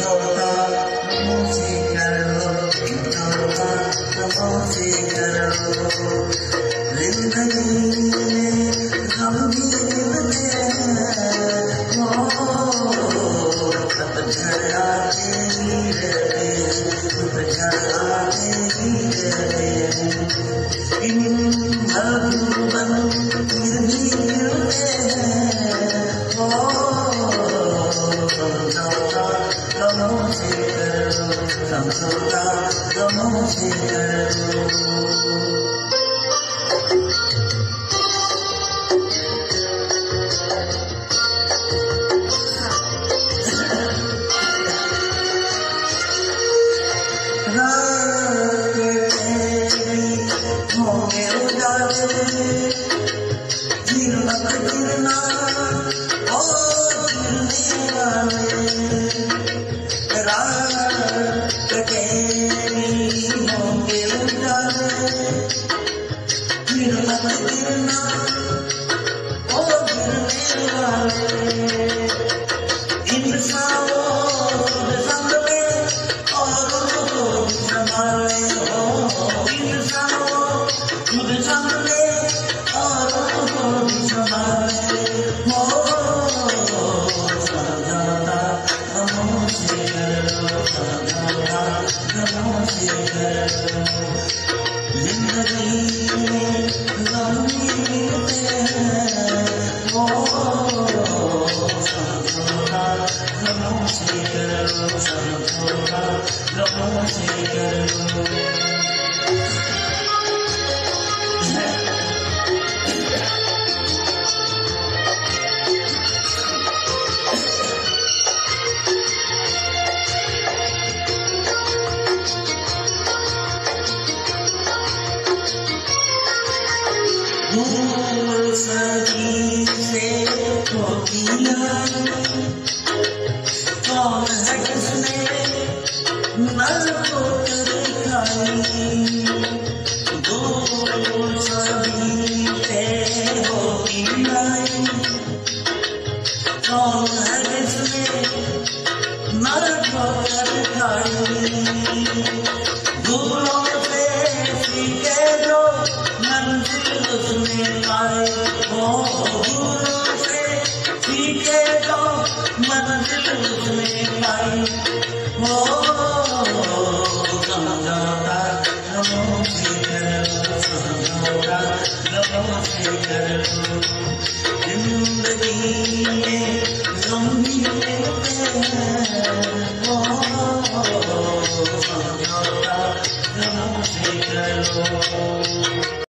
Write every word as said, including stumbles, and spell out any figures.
समझौता मुझसे करो, समझौता मुझसे करो। जिंदगी में हम भी मिलते हैं, ओ पतझड़ आते ही रहते, पतझड़ आते ही रहते। इन मधुबन फिर भी मिलते हैं, ओ समझौता गमों से करो, समझौता गमों से करो। होंगे उजाले गिरना गिरना और गिरने वाले, रात तेरी होंगे उजाले गिरना गिरना और गिरने वाले। इंसानों संग में और उनको संभाले, खुद संभले और उनको संभाले, हो समझौता गमों से करो, समझौता गमों से करो। जिंदगी में गम मिलते हैं, हो समझौता गमों से करो, समझौता गमों से करो। भूल सदी से होती कौन है किसने नर को दिखाई, भूल सदी से होती कौन है किसने नर को दिखाई। भूलों से सीखे जो मंजिल उसमें पाए, हो भूलों से सीखे जो मंजिल उसमें पाए, हो समझौता गमों से करो, समझौता गमों से करो। जिंदगी में गम भी मिलते हैं, हो समझौता गमों से करो।